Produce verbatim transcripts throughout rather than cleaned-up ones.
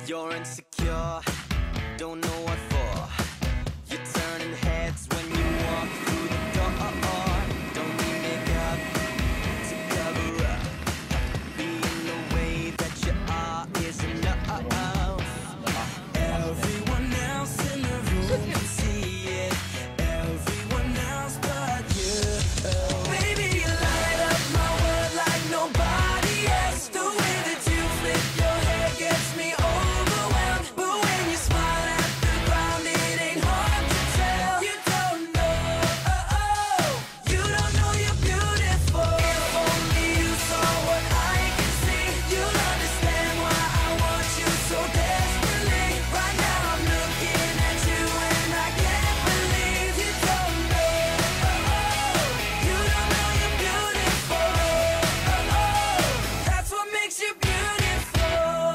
You're insecure, don't know what for. You're turning heads when you walk through the door. Don't need makeup to cover up. Being the way that you are is enough. Everyone else in the room can see it. Everyone else but you. Baby, you light up my world like nobody else. The way that you flip your hair gets me overwhelmed. But when you smile at the ground, it ain't hard to tell. You don't know, oh, oh. You don't know you're beautiful. If only you saw what I can see, you'll understand why I want you so desperately. Right now I'm looking at you and I can't believe you don't know, oh, oh. You don't know you're beautiful, oh, oh. That's what makes you beautiful.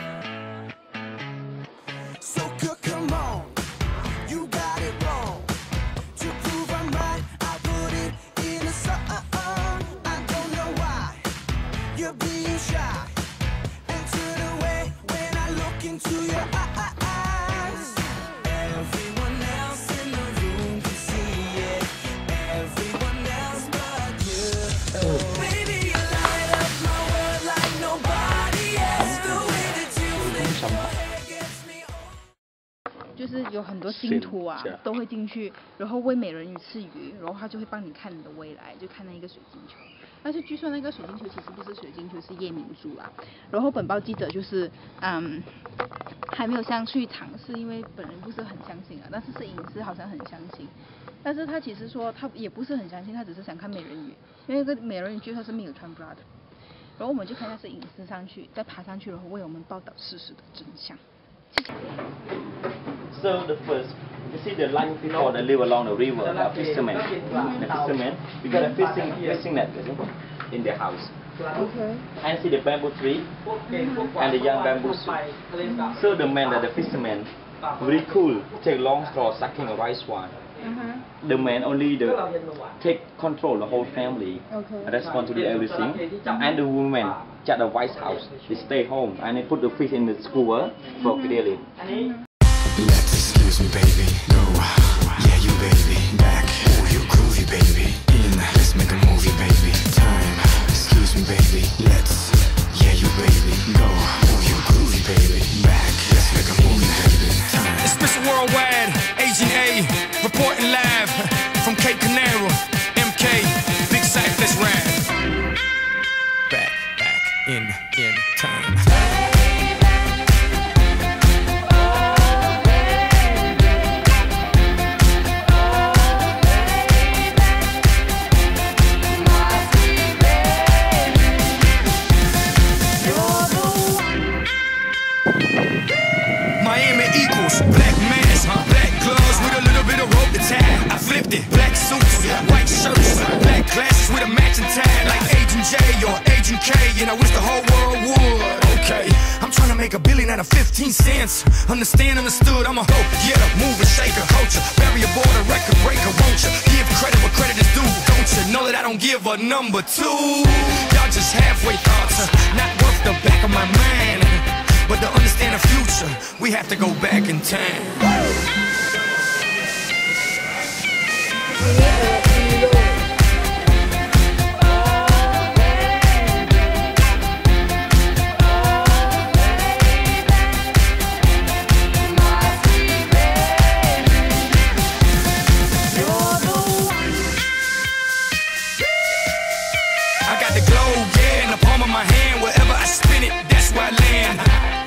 So good, come on, you got it wrong. To prove I'm right, I put it in a song. I don't know why you're being shy and turn away when I look into your eyes. Everyone else in the room can see it. Everyone else but you. Baby, you light up my world like nobody else. The way that you flip your hair gets me over. 就是有很多星图啊都会进去，然后喂美人鱼吃鱼，然后他就会帮你看你的未来，就看那一个水晶球。但是据说那个水晶球其实不是水晶球，是夜明珠啦。然后本报记者就是嗯还没有上去尝试，因为本人不是很相信啊，但是摄影师好像很相信。但是他其实说他也不是很相信，他只是想看美人鱼，因为那个美人鱼据说是没有穿 bra 的。然后我们就看一下摄影师上去，再爬上去，然后为我们报道事实的真相。谢谢。 So the first, you see the line before they live along the river, the fishermen. The fishermen, we got a fishing fishing net in their house. Okay. And see the bamboo tree and the young bamboo shoot. So the man that the fishermen, very cool, take long straw sucking a rice wine. Uh-huh. The man only the take control the whole family, Okay. respond to do everything. And the woman at the White House, they stay home and they put the fish in the scuba for grilling. Let's excuse me, baby. Go, yeah, you baby. Back, oh, you groovy, baby. In, let's make a movie, baby. Time, excuse me, baby. Let's, yeah, you baby. Go, oh, you groovy, baby. Back, let's make a movie, baby. Time. It's Mister Worldwide, Agent A, reporting live from Cape Canaveral. M K, Big Sack, let's ride. Back, back, in, in time. Miami equals black mask, black gloves with a little bit of rope to tie. I flipped it, black suits, white shirts, black glasses with a matching tie, like Agent J or Agent K, and I wish the whole world would. Okay, I'm trying to make a billion out of fifteen cents. Understand, understood, I'm a hoe, yeah, mover, shaker, culture, barrier border, record breaker, won't you? Give credit where credit is due, don't you? Know that I don't give a number two. Y'all just halfway thoughts, not worth the back of my mind. But to understand the future, we have to go back in time. I got the globe, yeah, in the palm of my hand. Wherever I spin it, that's where I land.